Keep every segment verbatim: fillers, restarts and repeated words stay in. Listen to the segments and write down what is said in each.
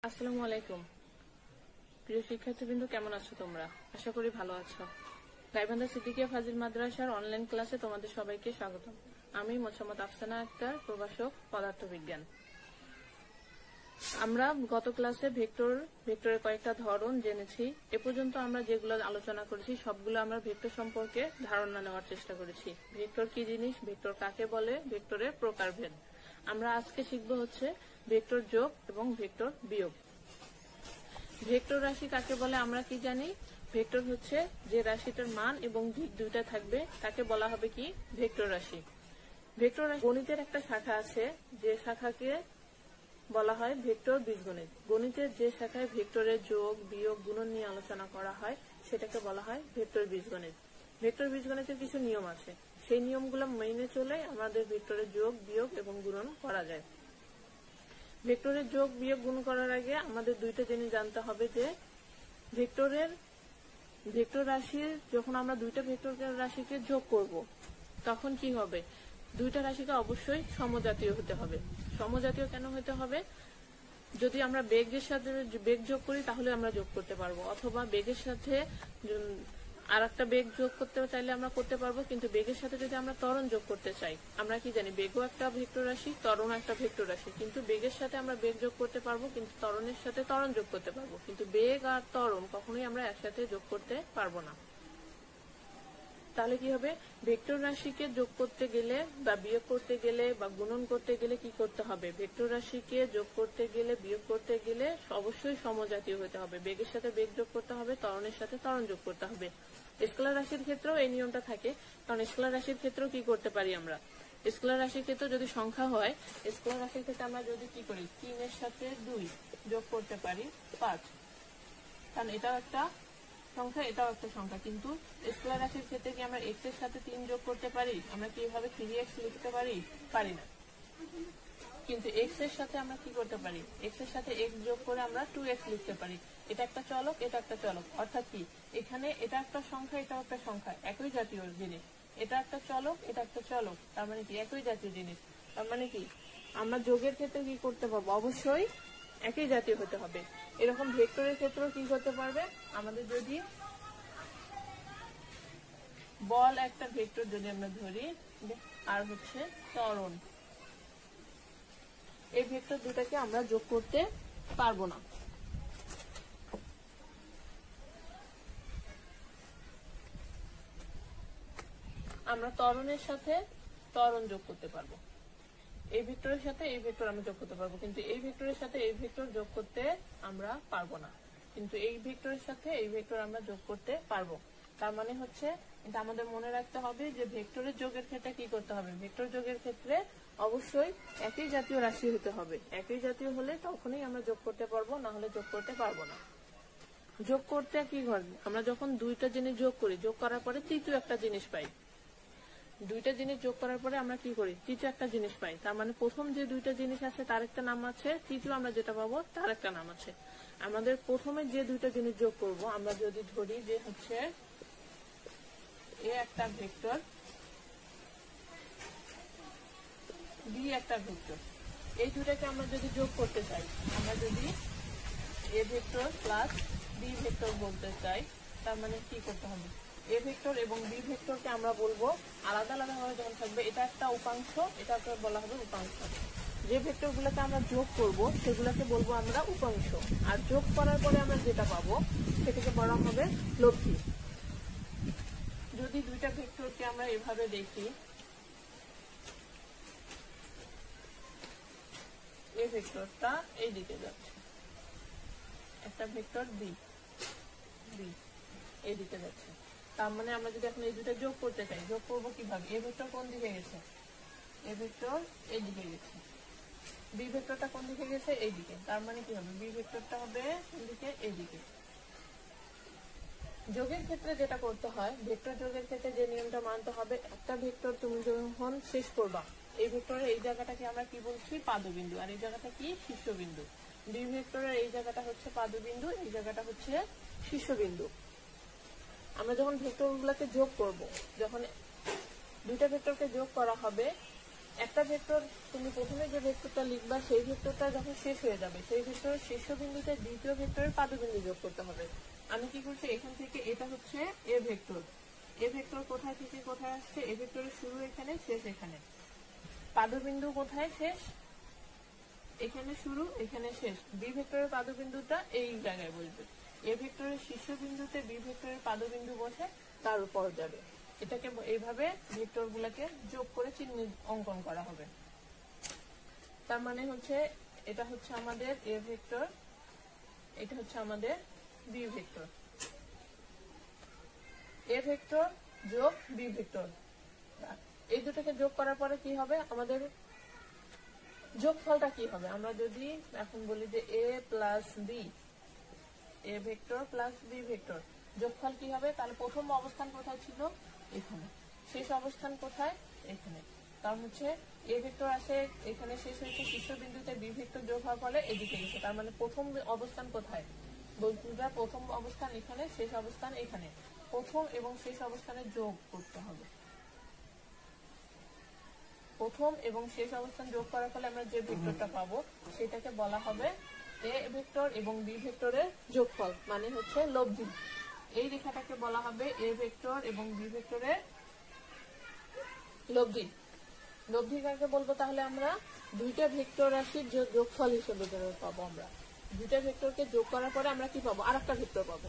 আসসালামু আলাইকুম প্রিয় শিক্ষার্থীবৃন্দ, কেমন আছো তোমরা? আশা করি ভালো আছো। গাইবান্ধা সিদ্দিকিয়া ফাজিল মাদ্রাসার অনলাইন ক্লাসে তোমাদের সবাইকে স্বাগতম। আমি মোহাম্মদ আফসানা আক্তার, প্রভাষক পদার্থবিজ্ঞান। আমরা গত ক্লাসে ভেক্টর ভেক্টরের কয়েকটা ধরন জেনেছি। এ পর্যন্ত আমরা যেগুলো আলোচনা করেছি সবগুলো আমরা ভেক্টর সম্পর্কে ধারণা নেওয়ার চেষ্টা করেছি। ভেক্টর কি জিনিস, ভেক্টর কাকে বলে, ভেক্টরের প্রকারভেদ। আমরা আজকে শিখবো হচ্ছে ভেক্টর যোগ এবং ভেক্টর বিয়োগ। ভেক্টর রাশি কাকে বলে আমরা কি জানি? ভেক্টর হচ্ছে যে রাশিটার মান এবং দিক দুইটা থাকবে তাকে বলা হবে কি ভেক্টর রাশি। ভেক্টর রাশি গণিতের একটা শাখা আছে, যে শাখাকে বলা হয় ভেক্টর বীজগণিত। গণিতের যে শাখায় ভেক্টরের যোগ বিয়োগ গুণন নিয়ে আলোচনা করা হয় সেটাকে বলা হয় ভেক্টর বীজগণিত। ভেক্টর বীজগণিতের কিছু নিয়ম আছে, সেই নিয়মগুলো মেনে চলে আমাদের ভেক্টরের যোগ বিয়োগ এবং গুণন করা যায়। ভেক্টরের যোগ বিয়োগ গুণ করার আগে আমাদের দুইটা জিনিস জানতে হবে যে ভেক্টরের ভেক্টর রাশির যখন আমরা দুইটা ভেক্টর রাশিকে যোগ করব তখন কি হবে? দুইটা রাশিকে অবশ্যই সমজাতীয় হতে হবে। সমজাতীয় কেন হতে হবে? যদি আমরা বেগের সাথে বেগ যোগ করি তাহলে আমরা যোগ করতে পারবো, অথবা বেগের সাথে আর একটা বেগ যোগ করতে চাইলে আমরা করতে পারবো, কিন্তু বেগের সাথে যদি আমরা ত্বরণ যোগ করতে চাই, আমরা কি জানি বেগও একটা ভেক্টর রাশি, ত্বরণ একটা ভেক্টর রাশি, কিন্তু বেগের সাথে আমরা বেগ যোগ করতে পারবো, কিন্তু ত্বরণের সাথে ত্বরণ যোগ করতে পারবো, কিন্তু বেগ আর ত্বরণ কখনোই আমরা একসাথে যোগ করতে পারবো না। তাহলে কি হবে? ভেক্টর রাশিকে যোগ করতে গেলে বা বিয়োগ করতে গেলে বা গুণন করতে গেলে কি করতে হবে? ভেক্টর রাশিকে যোগ করতে গেলে বিয়োগ করতে গেলে অবশ্যই সমজাতীয় হতে হবে। বেগের সাথে বেগ যোগ করতে হবে, ত্বরণের সাথে ত্বরণ যোগ করতে হবে। স্কেলার রাশির ক্ষেত্রেও এই নিয়মটা থাকে, কারণ স্কেলার রাশির ক্ষেত্রেও কি করতে পারি আমরা? স্কেলার রাশির ক্ষেত্রে যদি সংখ্যা হয়, স্কেলার রাশির ক্ষেত্রে আমরা যদি কি করি, তিনের সাথে দুই যোগ করতে পারি পাঁচ, কারণ এটাও একটা সংখ্যা এটাও একটা সংখ্যা। কিন্তু স্কেলার রাশির ক্ষেত্রে কি আমরা এক্স এর সাথে তিন যোগ করতে পারি? আমরা কি এভাবে থ্রি এক্স লিখতে পারি? পারি না। কিন্তু এক্স এর সাথে আমরা কি করতে পারি? এক্স এর সাথে এক্স যোগ করে আমরা টু এক্স লিখতে পারি। এটা একটা চলক, এটা একটা চলক, অর্থাৎ কি এখানে এটা একটা সংখ্যা এটাও একটা সংখ্যা, একই জাতীয় জিনিস। এটা একটা চলক এটা একটা চলক, তার মানে কি একই জাতীয় জিনিস। তার মানে কি আমরা যোগের ক্ষেত্রে কি করতে পারবো? অবশ্যই একই জাতীয় হতে হবে। এরকম ভেক্টরের ক্ষেত্রেও কি করতে পারবে? আমাদের যদি বল একটা ভেক্টর যদি আমরা ধরি আর হচ্ছে ত্বরণ, এই ভেক্টর দুটাকে আমরা যোগ করতে পারবো না। আমরা ত্বরণের সাথে ত্বরণ যোগ করতে পারবো, এই ভেক্টরের সাথে এই ভেক্টর আমরা যোগ করতে পারবো, কিন্তু এই ভেক্টরের সাথে এই ভেক্টর যোগ করতে আমরা পারবো না। কিন্তু এই ভেক্টরের সাথে এই ভেক্টর আমরা যোগ করতে পারবো। তার মানে হচ্ছে এটা আমাদের মনে রাখতে হবে যে ভেক্টরের যোগের ক্ষেত্রে কি করতে হবে? ভেক্টর যোগের ক্ষেত্রে অবশ্যই একই জাতীয় রাশি হতে হবে। একই জাতীয় হলে তখনই আমরা যোগ করতে পারবো, না হলে যোগ করতে পারবো না। যোগ করতে কি হয়? আমরা যখন দুইটা জিনিস যোগ করি, যোগ করার পরে তৃতীয় একটা জিনিস পাই। দুইটা জিনিস যোগ করার পরে আমরা কি করি? তৃতীয় একটা জিনিস পাই। তার মানে প্রথম যে দুইটা জিনিস আছে তার একটা নাম আছে, তৃতীয় আমরা যেটা পাবো তার একটা নাম আছে। আমাদের প্রথমে যে দুইটা জিনিস যোগ করব, আমরা যদি ধরি যে হচ্ছে এ একটা ভেক্টর, বি একটা ভেক্টর, এই দুটাকে আমরা যদি যোগ করতে চাই, আমরা যদি A vector plus B vector বলতে চাই, তার মানে কি করতে হবে? এ ভেক্টর এবং বি ভেক্টরকে আমরা বলবো আলাদা আলাদা ভাবে যখন থাকবে, এটা একটা উপাংশ, এটাকে বলা হবে উপাংশ। যে ভেক্টর গুলোকে আমরা যোগ করব সেগুলোকে বলবো আমরা উপাংশ, আর যোগ করার পরে আমরা যেটা পাবো সেটাকে বলা হবে লব্ধি। যদি দুইটা ভেক্টরকে আমরা এভাবে দেখি, এই ভেক্টরটা এই দিকে যাচ্ছে, একটা ভেক্টর বি বি এই দিকে যাচ্ছে, তার মানে আমরা যদি এখন এই দুটো যোগ করতে চাই, যোগ করবো কিভাবে? এ ভেক্টর কোন দিকে গেছে? এ ভেক্টর এই দিকে গেছে, বি ভেক্টরটা কোন দিকে গেছে? এই দিকে, তার মানে কি হবে? বি ভেক্টরটা হবে কোন দিকে? এই দিকে। যোগের ক্ষেত্রে যেটা করতে হয়, ভেক্টর যোগের ক্ষেত্রে যে নিয়মটা মানতে হবে, একটা ভেক্টর তুমি যখন শেষ করবা, এই ভেক্টরের এই জায়গাটাকে আমরা কি বলছি? পাদবিন্দু, আর এই জায়গাটা কি? শীর্ষবিন্দু। বি ভেক্টরের এই জায়গাটা হচ্ছে পাদবিন্দু, এই জায়গাটা হচ্ছে শীর্ষবিন্দু। আমরা যখন ভেক্টর গুলাকে যোগ করব, যখন দুইটা ভেক্টরকে যোগ করা হবে, একটা ভেক্টর তুমি প্রথমে যে ভেক্টরটা লিখবা সেই ভেক্টরটা যখন শেষ হয়ে যাবে সেই ভেক্টরের শীর্ষবিন্দুতে দ্বিতীয় ভেক্টরের পাদবিন্দু যোগ করতে হবে। আমি কি করছি, এখান থেকে এটা হচ্ছে এ ভেক্টর, এ ভেক্টর কোথায় থেকে কোথায় আসছে, এ ভেক্টরের শুরু এখানে, শেষ এখানে। পাদবিন্দু কোথায় শেষ, এখানে শুরু এখানে শেষ। বি ভেক্টরের পাদবিন্দুটা এই জায়গায় বসবে। এ ভেক্টরের শীর্ষবিন্দুতে বি ভেক্টরের পাদবিন্দু বসে তার উপর যাবে। এটাকে এইভাবে ভেক্টর গুলাকে যোগ করে চিহ্ন অঙ্কন করা হবে। তার মানে হচ্ছে এটা হচ্ছে আমাদের এ ভেক্টর, এটা হচ্ছে আমাদের বি ভেক্টর। এ ভেক্টর যোগ বি ভেক্টর, এই দুটোকে যোগ করার পরে কি হবে, আমাদের যোগফলটা কি হবে। আমরা যদি এখন বলি যে A plus B, A vector plus B vector, যোগফল কি হবে, তাহলে প্রথম অবস্থান কোথায় ছিল, এখানে, শেষ অবস্থান কোথায়, এখানে। কারণ হচ্ছে এ ভেক্টর আসে এখানে, শেষ হয়েছে শীর্ষবিন্দুতে, বি ভেক্টর যোগ হওয়ার ফলে এদিকে গেছে। তার মানে প্রথম অবস্থান কোথায়, বস্তুটা প্রথম অবস্থান এখানে, শেষ অবস্থান এখানে। প্রথম এবং শেষ অবস্থানে যোগ করতে হবে। প্রথম এবং শেষ অবস্থান যোগ করার ফলে আমরা যে ভেক্টরটা পাবো সেটাকে বলা হবে এ ভেক্টর এবং বি ভেক্টরের যোগফল, মানে হচ্ছে লব্ধি। এই রেখাটাকে বলা হবে এ ভেক্টর এবং বি ভেক্টরের লব্ধি। লব্ধি কাকে বলবো, তাহলে আমরা দুইটা ভেক্টর রাশির যোগফল হিসেবে পাবো। আমরা দুইটা ভেক্টরকে যোগ করার পরে আমরা কি পাবো, আর একটা ভেক্টর পাবো।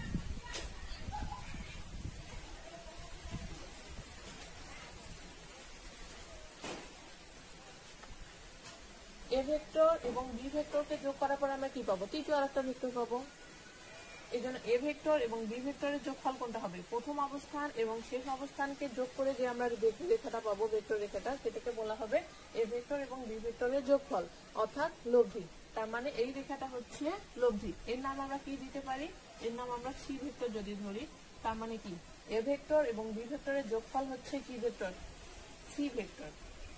এ ভেক্টর এবং বি ভেক্টরকে যোগ করার পরে আমরা কি পাবো, তৃতীয় আর একটা ভেক্টর পাবো। এই জন্য এ ভেক্টর এবং বি ভেক্টরের যোগফল কোনটা হবে, প্রথম অবস্থান এবং শেষ অবস্থানকে যোগ করে যে আমরা রেখাটা পাবো, ভেক্টর রেখাটা, সেটাকে বলা হবে এ ভেক্টর এবং বি ভেক্টরের যোগফল, অর্থাৎ লব্ধি। তার মানে এই রেখাটা হচ্ছে লব্ধি। এর নাম আমরা কি দিতে পারি, এর নাম আমরা সি ভেক্টর যদি ধরি। তার মানে কি, এ ভেক্টর এবং বি ভেক্টরের যোগফল হচ্ছে কি ভেক্টর, সি ভেক্টর।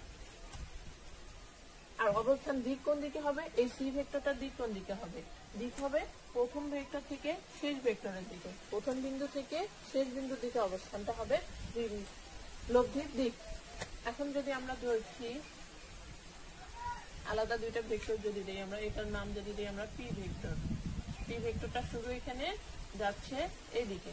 আর অবস্থান দিক কোন দিকে হবে, এই সি ভেক্টরটার দিক কোন দিকে হবে, দিক হবে প্রথম ভেক্টর থেকে শেষ ভেক্টরের দিকে, প্রথম বিন্দু থেকে শেষ বিন্দুর দিকে অবস্থানটা হবে লব্ধির দিক। এখন যদি আমরা ধরছি আলাদা দুইটা ভেক্টর যদি দিই আমরা, এটার নাম যদি দিই আমরা পি ভেক্টর, পি ভেক্টরটা শুরু এখানে যাচ্ছে এইদিকে,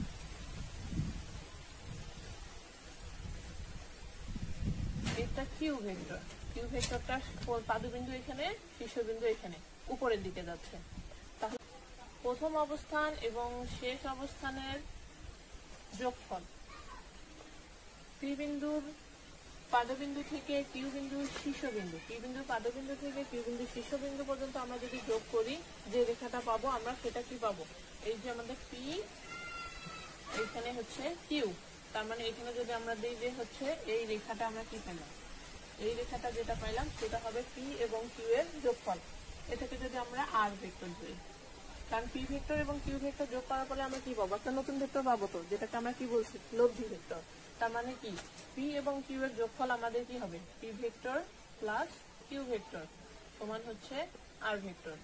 এটা কিউ ভেক্টর, কিউ ভেক্টরটা পাদবিন্দু এখানে, শীর্ষবিন্দু এখানে, উপরের দিকে যাচ্ছে। তাহলে প্রথম অবস্থান এবং শেষ অবস্থানের যোগফল, পি বিন্দুর পাদবিন্দু থেকে কিউ বিন্দুর শীর্ষবিন্দু, পি বিন্দুর পাদবিন্দু থেকে কিউ বিন্দুর শীর্ষবিন্দু পর্যন্ত আমরা যদি যোগ করি, যে রেখাটা পাবো আমরা সেটা কি পাবো, এই যে আমাদের পি, এখানে হচ্ছে কিউ। তার মানে এখানে যদি আমরা দিই যে হচ্ছে এই রেখাটা আমরা কি পেলাম, এই রেখাটা যেটা পাইলাম সেটা হবে পি এবং কিউ এর যোগফল। এটাকে যদি আমরা আর ভেক্টর ধরি, কারণ পি ভেক্টর এবং কিউ ভেক্টর যোগ করার পরে আমরা কি পাবো, একটা নতুন ভেক্টর পাবো, তো যেটাকে আমরা কি বলছি, লব্ধি ভেক্টর। তার মানে কি, পি এবং কিউ এর যোগফল আমাদের কি হবে, P vector plus Q vector সমান হচ্ছে আর ভেক্টর।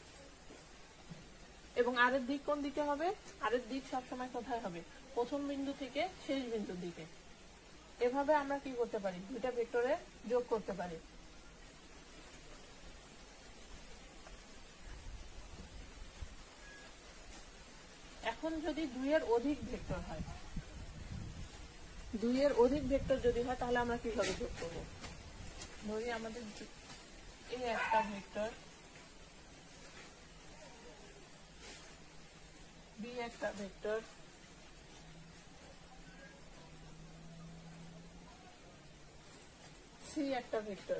এবং আর এর দিক কোন দিকে হবে, আর এর দিক সবসময় কোথায় হবে, প্রথম বিন্দু থেকে শেষ বিন্দুর দিকে। এভাবে আমরা কি করতে পারি, দুইটা ভেক্টরে যোগ করতে পারি। এখন যদি দুইয়ের অধিক ভেক্টর হয়, দুইয়ের অধিক ভেক্টর যদি হয় তাহলে আমরা কিভাবে যোগ করবো, ধরি আমাদের এই একটা ভেক্টর, বি একটা ভেক্টর, সি একটা ভেক্টর,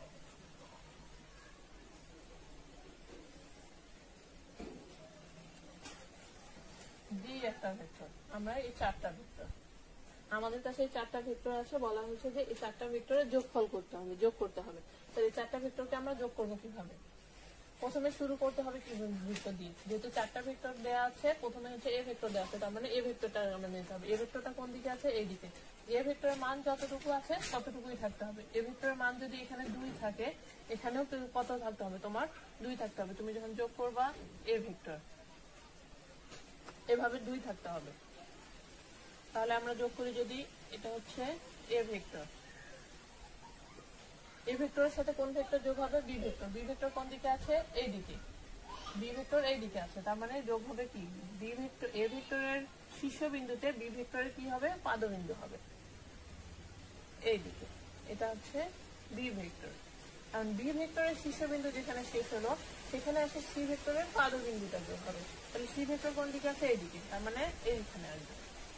ডি একটা ভেক্টর। আমরা এই চারটা ভেক্টর, আমাদের কাছে এই চারটা ভেক্টর আছে, বলা হয়েছে যে এই চারটা ভেক্টরের যোগফল করতে হবে, যোগ করতে হবে। তাহলে এই চারটা ভেক্টরকে আমরা যোগ করবো কিভাবে, প্রথমে শুরু করতে হবে কি ভেক্টর দিয়ে, যেহেতু চারটা ভেক্টর দেওয়া আছে, প্রথমে হচ্ছে এ ভেক্টর দেওয়া আছে, তার মানে এ ভেক্টরটা আমরা নিতে হবে। এ ভেক্টরটা কোন দিকে আছে, এই দিকে। এ ভেক্টরের মান যতটুকু আছে ততটুকুই থাকতে হবে। এ ভেক্টরের মান যদি এখানে দুই থাকে, এখানেও কত থাকতে হবে, তোমার দুই থাকতে হবে। তুমি যখন যোগ করবা এ ভেক্টর, এভাবে দুই থাকতে হবে। তাহলে আমরা যোগ করি যদি, এটা হচ্ছে এ ভেক্টর, এ ভেক্টরের সাথে কোন ভেক্টর যোগ হবে? B vector. বি ভেক্টর কোন দিকে আছে? এই দিকে। বি ভেক্টর এই দিকে আছে, তার মানে যোগ হবে কি? বি ভেক্টর এ ভেক্টরের শীর্ষবিন্দুতে বি ভেক্টরের কি হবে? পাদবিন্দু হবে এই দিকে। এটা হচ্ছে বি ভেক্টর। কারণ বি ভেক্টরের শীর্ষবিন্দু যেখানে শেষ হলো সেখানে এসে সি ভেক্টরের পাদবিন্দুটা যোগ হবে। তাহলে সি ভেক্টর কোন দিকে আছে? এইদিকে, তার মানে এইখানে আসবে।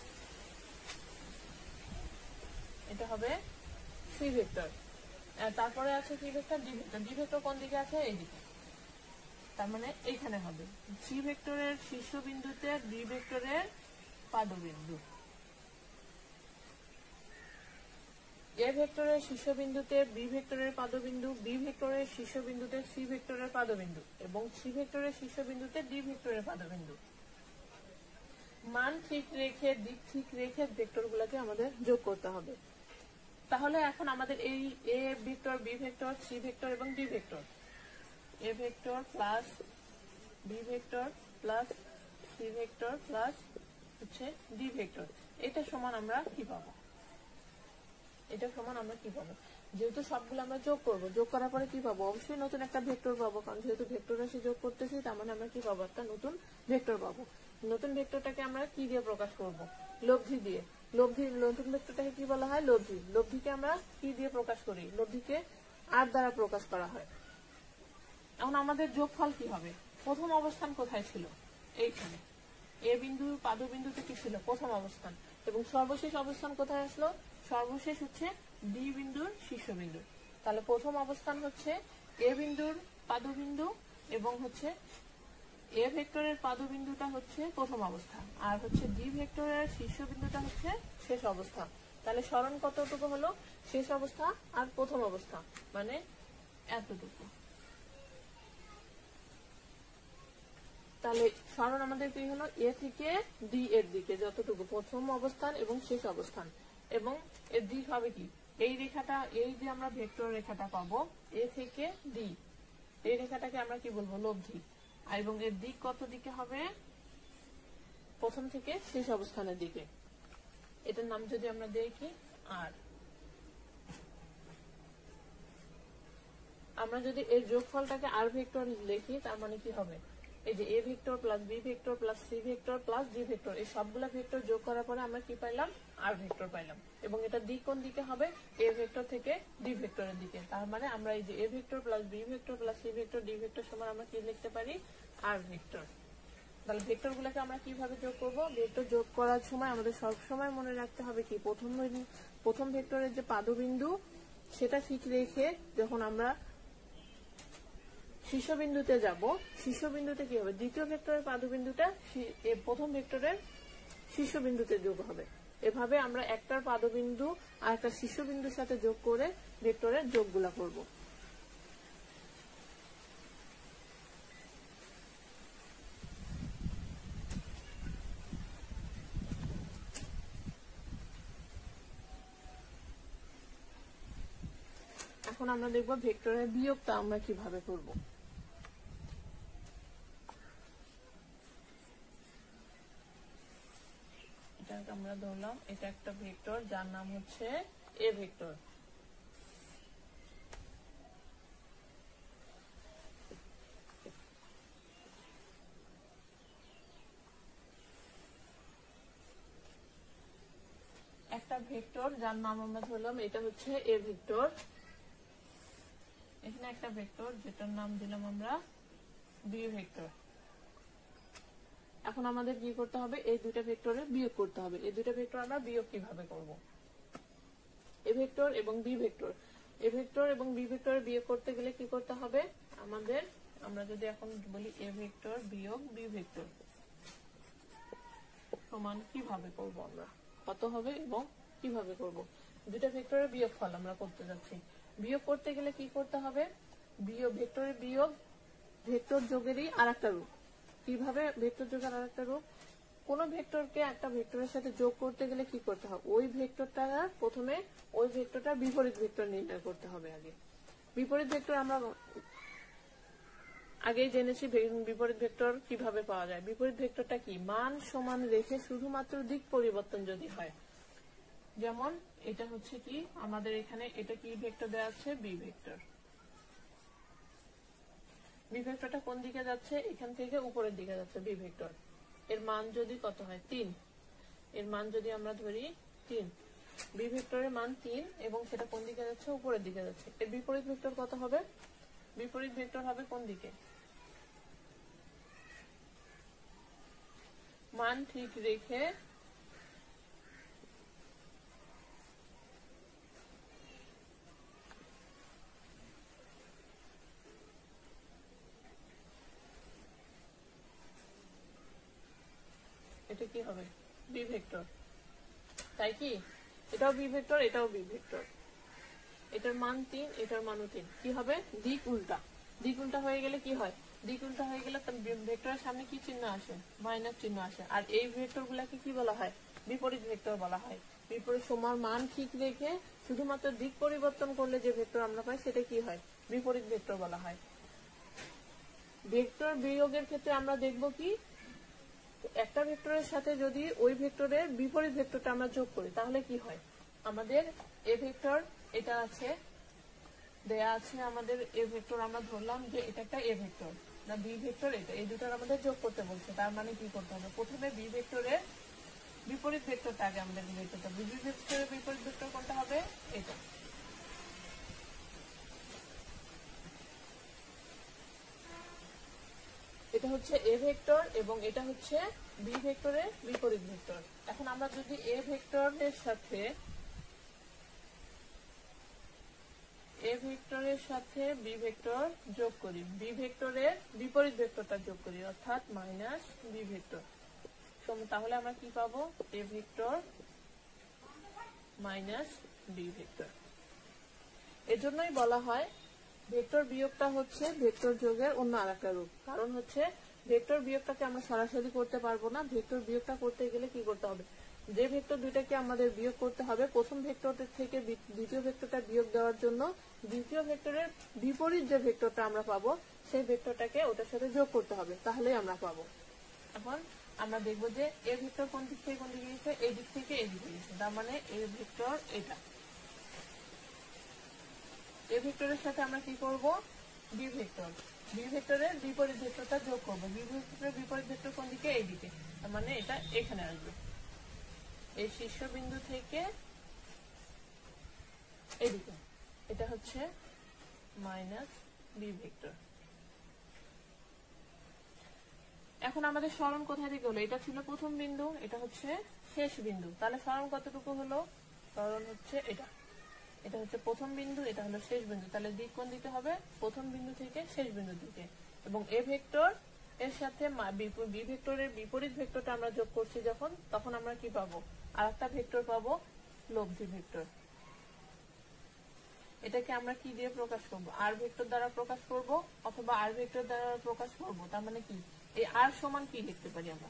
এটা হবে সি ভেক্টর। তারপরে আছে কি vector? D vector. D vector কোন দিকে আছে? এইদিকে, তার মানে এইখানে হবে। সি ভেক্টরের শীর্ষবিন্দুতে ডি ভেক্টরের পাদবিন্দু। এ ভেক্টরের শীর্ষবিন্দুতে বি ভেক্টরের পাদবিন্দু, বি ভেক্টরের শীর্ষবিন্দুতে সি ভেক্টরের পাদবিন্দু এবং সি ভেক্টরের শীর্ষবিন্দুতে ডি ভেক্টরের পাদবিন্দু। মান ঠিক রেখে, দিক ঠিক রেখে ভেক্টরগুলোকে আমাদের যোগ করতে হবে। তাহলে এখন আমাদের এই A vector, B vector, C vector এবং D vector, A vector plus B vector plus C vector plus হচ্ছে ডি ভেক্টর, এটা সমান আমরা কি পাবো? এটা সমান আমরা কি পাবো? যেহেতু সবগুলো আমরা যোগ করব, যোগ করার পরে কি পাবো? অবশ্যই নতুন একটা ভেক্টর পাবো, কারণ যেহেতু ভেক্টর রাশি যোগ করতেছি তার মানে আমরা কি পাবো? একটা নতুন ভেক্টর পাবো। নতুন ভেক্টরটাকে আমরা কি দিয়ে প্রকাশ করব? লব্ধি দিয়ে। লব্ধি, নতুন ভেক্টরটাকে কি বলা হয়? লব্ধি। লব্ধিকে আমরা কি দিয়ে প্রকাশ করি? লব্ধিকে আর দ্বারা প্রকাশ করা হয়। এখন আমাদের যোগফল কি হবে? প্রথম অবস্থান কোথায় ছিল? এইখানে। এ বিন্দু পাদবিন্দুতে কি ছিল? প্রথম অবস্থান। এবং সর্বশেষ অবস্থান কোথায় আসলো? সর্বশেষ হচ্ছে ডি বিন্দুর শীর্ষবিন্দু। তাহলে প্রথম অবস্থান হচ্ছে এ বিন্দুর পাদবিন্দু এবং হচ্ছে এ ভেক্টরের পাদবিন্দুটা হচ্ছে প্রথম অবস্থা, আর হচ্ছে ডি ভেক্টরের শীর্ষবিন্দুটা হচ্ছে শেষ অবস্থা। তাহলে সরণ কতটুকু হলো? শেষ অবস্থা আর প্রথম অবস্থা, মানে এতটুকু। তাহলে সরণ আমাদের কি হলো? এ থেকে ডি এর দিকে যতটুকু, প্রথম অবস্থান এবং শেষ অবস্থান। এবং এর দিক হবে কি? এই রেখাটা, এই যে আমরা ভেক্টর রেখাটা পাবো এ থেকে ডি, এই রেখাটাকে আমরা কি বলবো? লব্ধি। এবং এর দিক কত দিকে হবে? প্রথম থেকে শেষ অবস্থানের দিকে। এটার নাম যদি আমরা দেই কি? আর। আমরা যদি এর যোগফলটাকে আর ভেক্টর লিখি তার মানে কি হবে? এই যে A vector plus B vector plus C vector plus D vector, এই সবগুলা ভেক্টর যোগ করার পরে আমরা কি পাইলাম? আর ভেক্টর পাইলাম। এবং এটা দিক কোন দিকে হবে? এ ভেক্টর থেকে ডি ভেক্টরের দিকে। তার মানে আমরা এই যে A vector plus B vector plus C vector D vector সমান আমরা কি লিখতে পারি? আর ভেক্টর। তাহলে ভেক্টর গুলোকে আমরা কিভাবে যোগ করব? ভেক্টর যোগ করার সময় আমাদের সব সময় মনে রাখতে হবে কি? প্রথম প্রথম ভেক্টরের যে পাদবিন্দু সেটা ঠিক রেখে যখন আমরা শীর্ষবিন্দুতে যাব, শীর্ষবিন্দুতে কি হবে? দ্বিতীয় ভেক্টরের পাদবিন্দুটা প্রথম ভেক্টরের শীর্ষবিন্দুতে যোগ হবে। এভাবে আমরা একটার পাদবিন্দু আর একটা শীর্ষবিন্দুর সাথে যোগ করে ভেক্টরের যোগগুলা করব। এখন আমরা দেখব ভেক্টরের বিয়োগটা আমরা কিভাবে করব। আমরা ধরলাম এটা একটা ভেক্টর যার নাম হচ্ছে এ ভেক্টর। একটা ভেক্টর যার নাম আমরা ধরলাম এটা হচ্ছে এ ভেক্টর। এখানে একটা ভেক্টর যেটার নাম দিলাম আমরা বি ভেক্টর। এখন আমাদের কি করতে হবে? এই দুইটা ভেক্টরের বিয়োগ করতে হবে। এই দুইটা ভেক্টর আমরা বিয়োগ কিভাবে করব? এ ভেক্টর এবং বি ভেক্টর, এ ভেক্টর এবং বি ভেক্টরের বিয়োগ করতে গেলে কি করতে হবে আমাদের? আমরা যদি এখন বলি এ ভেক্টর বিয়োগ বি ভেক্টর সমান কিভাবে করব, আমরা কত হবে এবং কিভাবে করব? দুইটা ভেক্টরের বিয়োগফল আমরা করতে যাচ্ছি। বিয়োগ করতে গেলে কি করতে হবে? বিয়োগ ভেক্টরের বিয়োগ ভেক্টর যোগেরই আরেকটা রূপ। কিভাবে ভেক্টর যোগের আরেকটা রূপ? কোন ভেক্টরকে একটা ভেক্টরের সাথে যোগ করতে গেলে কি করতে হবে? ওই ভেক্টরটা প্রথমে ওই ভেক্টরটার বিপরীত ভেক্টর নির্ণয় করতে হবে আগে। বিপরীত ভেক্টর আমরা আগেই জেনেছি বিপরীত ভেক্টর কিভাবে পাওয়া যায়। বিপরীত ভেক্টরটা কি? মান সমান রেখে শুধুমাত্র দিক পরিবর্তন যদি হয়, যেমন এটা হচ্ছে কি আমাদের এখানে এটা কি ভেক্টর দেওয়া আছে, বি ভেক্টর। বি ভেক্টরটা কোন দিকে যাচ্ছে, এখান থেকে উপরের দিকে যাচ্ছে বি ভেক্টর। এর মান যদি কত হয়, তিন। এর মান যদি আমরা ধরি তিন, বি ভেক্টরের মান তিন এবং সেটা কোন দিকে যাচ্ছে, উপরের দিকে যাচ্ছে। এর বিপরীত ভেক্টর কত হবে, বিপরীত ভেক্টর হবে কোন দিকে, মান ঠিক রেখে এটা কি হবে, বি ভেক্টর, তাই কি? এটাও বি ভেক্টর, এটাও বি ভেক্টর। এটার মান তিন, এটার মানও তিন। কি হবে, দিক উল্টা। দিক উল্টা হয়ে গেলে কি হয়, দিক উল্টা হয়ে গেলে ভেক্টরের সামনে কি চিহ্ন আসে, মাইনাস চিহ্ন আসে। আর এই ভেক্টর গুলাকে কি বলা হয়, বিপরীত ভেক্টর বলা হয়। বিপরীত সমান মান ঠিক রেখে শুধুমাত্র দিক পরিবর্তন করলে যে ভেক্টর আমরা পাই সেটা কি হয়, বিপরীত ভেক্টর বলা হয়। ভেক্টর বিয়োগের ক্ষেত্রে আমরা দেখব কি, একটা ভেক্টরের সাথে যদি ওই ভেক্টরের বিপরীত ভেক্টরটা আমরা যোগ করি তাহলে কি হয়। আমাদের এ ভেক্টর এটা আছে, দেয়া আছে আমাদের এ ভেক্টর, আমরা ধরলাম যে এটা একটা এ ভেক্টর না বি ভেক্টর, এটা এই দুটোর আমাদের যোগ করতে বলছে। তার মানে কি করতে হবে, প্রথমে বি ভেক্টরের বিপরীত ভেক্টরটা আগে আমাদের বের করতে হবে। বি ভেক্টরের বিপরীত ভেক্টর কোনটা হবে, এটা। এটা হচ্ছে এ ভেক্টর এবং এটা হচ্ছে বি ভেক্টরের বিপরীত ভেক্টর। এখন আমরা যদি এ ভেক্টরের সাথে এ ভেক্টরের সাথে বি ভেক্টর যোগ করি, বি ভেক্টরের বিপরীত ভেক্টরটা যোগ করি, অর্থাৎ মাইনাস বি ভেক্টর, তাহলে আমরা কি পাবো, A vector minus B vector. এজন্যই বলা হয় ভেক্টর বিয়োগটা হচ্ছে ভেক্টর যোগের অন্য আরেকটা রূপ। কারণ হচ্ছে ভেক্টর বিয়োগটাকে আমরা সরাসরি করতে পারবো না, ভেক্টর বিয়োগটা করতে গেলে কি করতে হবে, যে ভেক্টর দুইটাকে আমাদের বিয়োগ করতে হবে, প্রথম ভেক্টর থেকে দ্বিতীয় ভেক্টরটা বিয়োগ দেওয়ার জন্য দ্বিতীয় ভেক্টরের বিপরীত যে ভেক্টরটা আমরা পাবো সেই ভেক্টরটাকে ওটার সাথে যোগ করতে হবে, তাহলেই আমরা পাবো। এখন আমরা দেখবো যে এ ভেক্টর কোন দিক থেকে কোন দিকে গেছে, এই দিক থেকে এই দিকে গেছে, তার মানে এ ভেক্টর এটা। এ ভেক্টরের সাথে আমরা কি করব, বি ভেক্টর, বি ভেক্টরের বিপরীত ভেক্টরটা যোগ করবো। বি ভেক্টরের বিপরীত ভেক্টর কোন দিকে, এই দিকে, তার মানে এটা এখানে আসবে, এই শীর্ষবিন্দু থেকে এদিকে। এটা হচ্ছে মাইনাস বি ভেক্টর। এখন আমাদের সরণ কোথায় থেকে হলো, এটা ছিল প্রথম বিন্দু, এটা হচ্ছে শেষ বিন্দু, তাহলে সরণ কতটুকু হলো, সরণ হচ্ছে এটা, এটা হচ্ছে প্রথম বিন্দু, এটা হলো শেষ বিন্দু, তাহলে দিক কোন দিতে হবে, প্রথম বিন্দু থেকে শেষ বিন্দু দিকে। এবং এ ভেক্টর এর সাথে বি ভেক্টরের বিপরীত ভেক্টরটা আমরা যোগ করছি যখন, তখন আমরা কি পাবো, আর একটা ভেক্টর পাবো, লব্ধি ভেক্টর। এটাকে আমরা কি দিয়ে প্রকাশ করব, আর ভেক্টর দ্বারা প্রকাশ করব অথবা আর ভেক্টর দ্বারা প্রকাশ করব। তার মানে কি, এই আর সমান কি লিখতে পারি আমরা,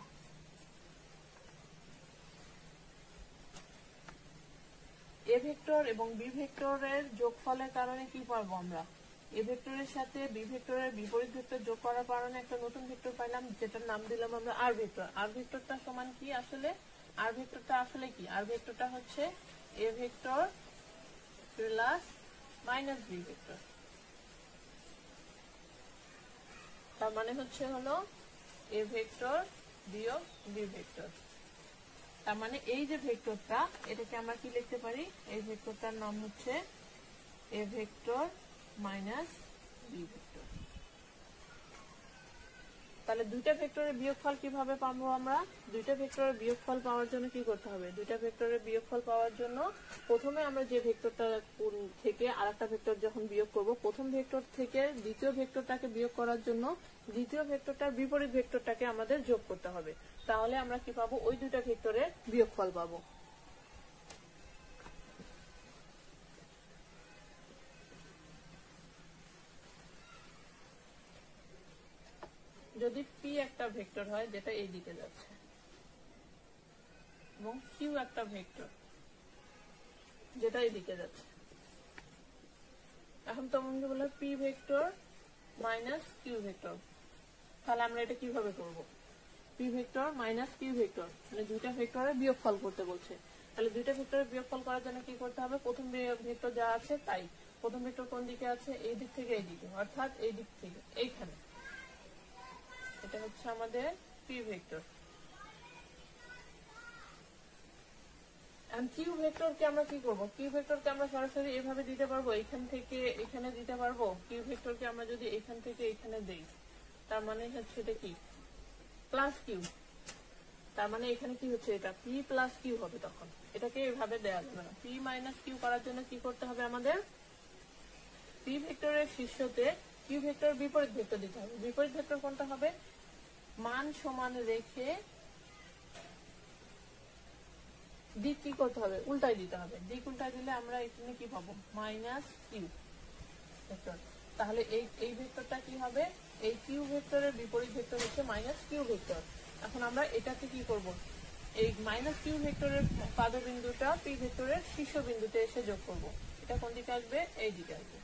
এ ভেক্টর এবং বি ভেক্টরের যোগফলের কারণে কি পাবো আমরা, এ ভেক্টরের সাথে বি ভেক্টরের বিপরীত ভেক্টর যোগ করার কারণে একটা নতুন ভেক্টর পাইলাম, যেটার নাম দিলাম আমরা আর ভেক্টর। আর ভেক্টরটা সমান কি আসলে, আর ভেক্টরটা আসলে কি, আর ভেক্টরটা হচ্ছে A vector plus minus B vector. তার মানে হচ্ছে হলো এ ভেক্টর বিয়োগ বি ভেক্টর। তার মানে এই যে ভেক্টরটা, এটাকে আমরা কি লিখতে পারি, এই ভেক্টরটার নাম হচ্ছে A vector minus B vector. তাহলে দুইটা ভেক্টরের বিয়োগফল কিভাবে পাবো আমরা, দুইটা ভেক্টরের বিয়োগফল পাওয়ার জন্য কি করতে হবে, দুইটা ভেক্টরের বিয়োগফল পাওয়ার জন্য প্রথমে আমরা যে ভেক্টরটা থেকে আরেকটা ভেক্টর যখন বিয়োগ করব, প্রথম ভেক্টর থেকে দ্বিতীয় ভেক্টরটাকে বিয়োগ করার জন্য দ্বিতীয় ভেক্টরটার বিপরীত ভেক্টরটাকে আমাদের যোগ করতে হবে, তাহলে আমরা কি পাবো, ওই দুইটা ভেক্টরের বিয়োগফল পাবো। যদি পি একটা ভেক্টর হয় যেটা এই দিকে যাচ্ছে এবং কিউ একটা ভেক্টর যেটা এই দিকে যাচ্ছে, এখন তোমাকে বলা P vector minus Q vector, তাহলে আমরা এটা কিভাবে করব, P vector minus Q vector, মানে দুইটা ভেক্টরের বিয়োগফল করতে বলছে। তাহলে দুইটা ভেক্টরের বিয়োগফল করার জন্য কি করতে হবে, প্রথম ভেক্টর যা আছে তাই, প্রথম ভেক্টর কোন দিকে আছে, এই দিক থেকে এই দিকে, অর্থাৎ এই দিক থেকে এইখানে, এটা হচ্ছে আমাদের পি ভেক্টর। কিউ ভেক্টরকে আমরা কি করব, কিউ ভেক্টরকে আমরা সরাসরি এভাবে দিতে পারবো, এখান থেকে এখানে দিতে পারবো। কিউ ভেক্টরকে আমরা যদি এখান থেকে এখানে দেই, তার মানে হচ্ছে এটা কি প্লাস কিউ, তার মানে এখানে কি হচ্ছে, এটা পি প্লাস কিউ হবে। তখন এটাকে এভাবে দেওয়া যাবে না, পি মাইনাস কিউ করার জন্য কি করতে হবে, আমাদের পি ভেক্টরের শীর্ষতে কিউ ভেক্টর বিপরীত ভেক্টর দিতে হবে। বিপরীত ভেক্টর কোনটা হবে, মান সমান রেখে দিক কি করতে হবে, উল্টাই দিতে হবে। দিক উল্টাই দিলে আমরা এখানে কি পাবো, মাইনাস কিউ ভেক্টর। তাহলে এই এই ভেক্টরটা কি হবে, এই কিউ ভেক্টরের বিপরীত ভেক্টর হচ্ছে মাইনাস কিউ ভেক্টর। এখন আমরা এটাকে কি করব, এই মাইনাস কিউ ভেক্টরের পাদবিন্দুটা পি ভেক্টরের শীর্ষ বিন্দুতে এসে যোগ করব। এটা কোন দিকে আসবে, এই দিকে আসবে।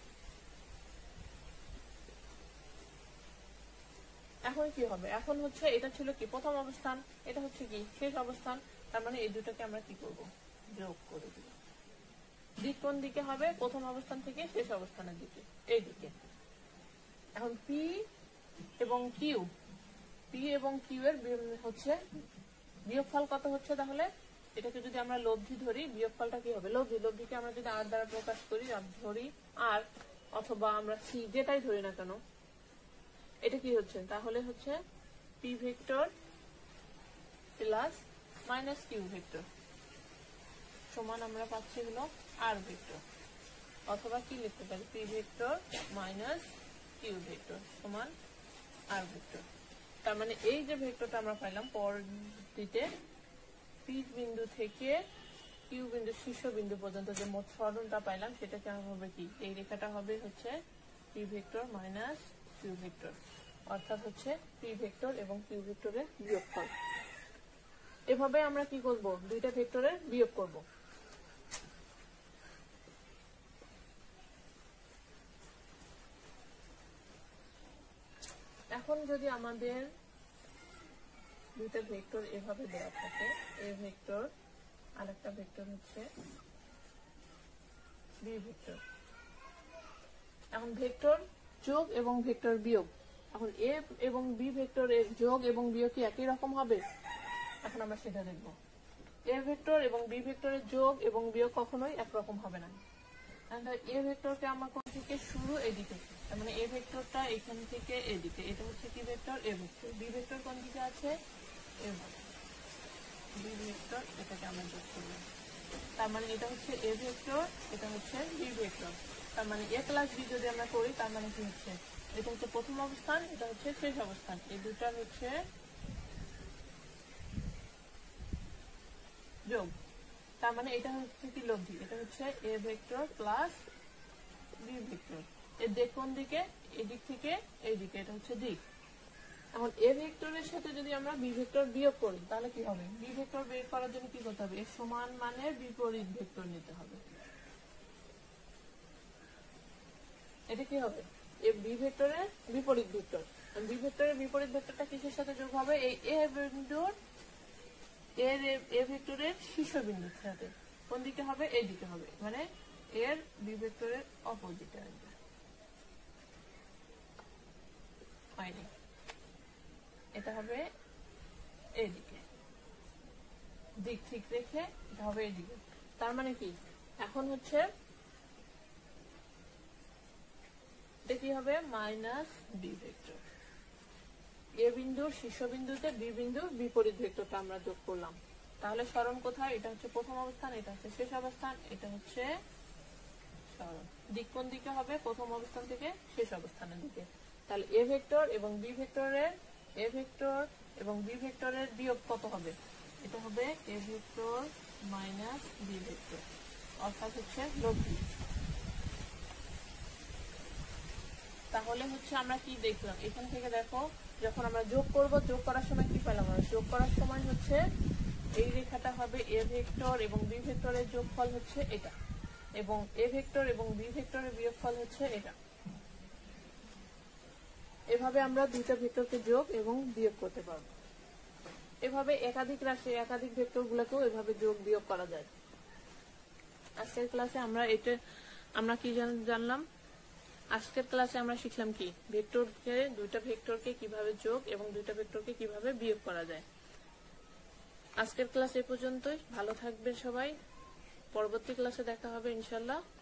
এখন কি হবে, এখন হচ্ছে এটা ছিল কি প্রথম অবস্থান, এটা হচ্ছে কি শেষ অবস্থান, তার মানে এই দুটাকে আমরা কি করব, যোগ করে দিব। দিক কোন দিকে হবে, প্রথম অবস্থান থেকে শেষ অবস্থানের দিকে, এই দিকে। এখন পি এবং কিউ, পি এবং কিউ এর হচ্ছে বিয়োগফল কত হচ্ছে, তাহলে এটাকে যদি আমরা লব্ধি ধরি, বিয়োগফলটা কি হবে, লব্ধি। লব্ধিকে আমরা যদি আর দ্বারা প্রকাশ করি, ধরি আর অথবা আমরা সি যেটাই ধরি না কেন, এটা কি হচ্ছে, তাহলে হচ্ছে P vector plus minus Q vector সমান আমরা পাচ্ছি হলো আর ভেক্টর, অথবা কি লিখতে পারি, P vector minus Q vector সমান আর ভেক্টর। তার মানে এই যে ভেক্টরটা আমরা পাইলাম পরবর্তীতে পি বিন্দু থেকে কিউ বিন্দু শীর্ষ বিন্দু পর্যন্ত যে মোট সরণটা পাইলাম, সেটা কেমন হবে, কি এই রেখাটা হবে হচ্ছে P vector minus Q vector, অর্থাৎ হচ্ছে পি ভেক্টর এবং কিউ ভেক্টরের বিয়োগফল। এভাবে আমরা কি করব, দুইটা ভেক্টরের বিয়োগ করব। এখন যদি আমাদের দুইটা ভেক্টর এভাবে দেওয়া থাকে, এ ভেক্টর আর একটা ভেক্টর হচ্ছে বি ভেক্টর। এখন ভেক্টর যোগ এবং ভেক্টর বিয়োগ, এখন এ এবং বি ভেক্টরের যোগ এবং বিয়োগ কি একই রকম হবে, এখন আমরা সেটা দেখব। এ ভেক্টর এবং বি ভেক্টরের যোগ এবং বিয়োগ কখনোই একরকম হবে না। এ ভেক্টরকে আমরা কোন থেকে শুরু, এদিকে, তার মানে এ ভেক্টরটা এখান থেকে এদিকে, এটা হচ্ছে কি vector, A vector. B vector কোন দিকে আছে, বি ভেক্টর, এটাকে আমরা যোগ করলাম, তার মানে এটা হচ্ছে এ ভেক্টর, এটা হচ্ছে বি ভেক্টর। তার মানে এ প্লাস বি যদি আমরা করি, তার মানে কি হচ্ছে, এটা হচ্ছে প্রথম অবস্থান, এটা হচ্ছে শেষ অবস্থান, এই দুটার হচ্ছে যোগ। তার মানে এটা হচ্ছে কি লব্ধি, এটা হচ্ছে A vector plus B vector. এর দিক কোন দিকে, এদিক থেকে এই দিকে, এটা হচ্ছে দিক। এখন এ ভেক্টরের সাথে যদি আমরা বি ভেক্টর বিয়োগ করি, তাহলে কি হবে, বি ভেক্টর বের করার জন্য কি করতে হবে, এর সমান মানের বিপরীত ভেক্টর নিতে হবে। এটা কি হবে, এই বি ভেক্টরের বিপরীত ভেক্টর। বি ভেক্টরের বিপরীত ভেক্টরটা কিসের সাথে যোগ হবে, এই এ বিন্দুর এর এ ভেক্টরের শীর্ষ বিন্দুর সাথে। কোন দিকে হবে, এই দিকে হবে, মানে এর বি ভেক্টরের অপোজিটে আসবে। হয়নি, এটা হবে এইদিকে, দিক ঠিক রেখে এটা হবে এইদিকে। তার মানে কি, এখন হচ্ছে এটা কি হবে, মাইনাস বি ভেক্টর। এ বিন্দুর শীর্ষবিন্দুতে বি বিন্দুর বিপরীত ভেক্টরটা আমরা যোগ করলাম। তাহলে সরণ কোথায়, এটা হচ্ছে প্রথম অবস্থান, এটা হচ্ছে শেষ অবস্থান, এটা হচ্ছে সরণ। দিক কোন দিকে হবে, প্রথম অবস্থান থেকে শেষ অবস্থানের দিকে। তাহলে এ ভেক্টর এবং বি ভেক্টরের এ ভেক্টর এবং বি ভেক্টরের বিয়োগ কত হবে, এটা হবে A vector minus B vector, অর্থাৎ হচ্ছে লব্ধি। তাহলে হচ্ছে আমরা কি দেখলাম, এখান থেকে দেখো যখন আমরা যোগ করব, যোগ করার সময় কি পেলাম, আমরা যোগ করার সময় হচ্ছে এই রেখাটা হবে এ ভেক্টর এবং বি ভেক্টরের যোগফল হচ্ছে এটা, এবং এ ভেক্টর এবং বি ভেক্টরের বিয়োগফল হচ্ছে এটা। এভাবে আমরা দুইটা ভেক্টরকে যোগ এবং বিয়োগ করতে পারবো। এভাবে একাধিক রাশি একাধিক ভেক্টর গুলোকেও এভাবে যোগ বিয়োগ করা যায়। আজকের ক্লাসে আমরা এটা আমরা কি জানলাম? আজকের ক্লাসে আমরা শিখলাম কি ভেক্টরকে দুইটা ভেক্টরকে কিভাবে যোগ এবং দুইটা ভেক্টরকে কিভাবে বিয়োগ করা যায়। আজকের ক্লাস এ পর্যন্তই। ভালো থাকবেন সবাই। পরবর্তী ক্লাসে দেখা হবে ইনশাআল্লাহ।